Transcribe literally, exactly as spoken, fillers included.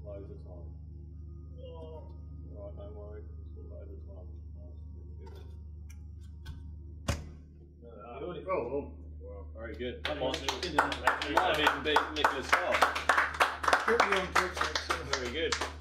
loads of time. Oh. Right, no worries. Still loads of time. Nice. Good. Oh, well. Well, very good. Come on, you might have even beat Nicholas Hart. Put me on quick, Very good.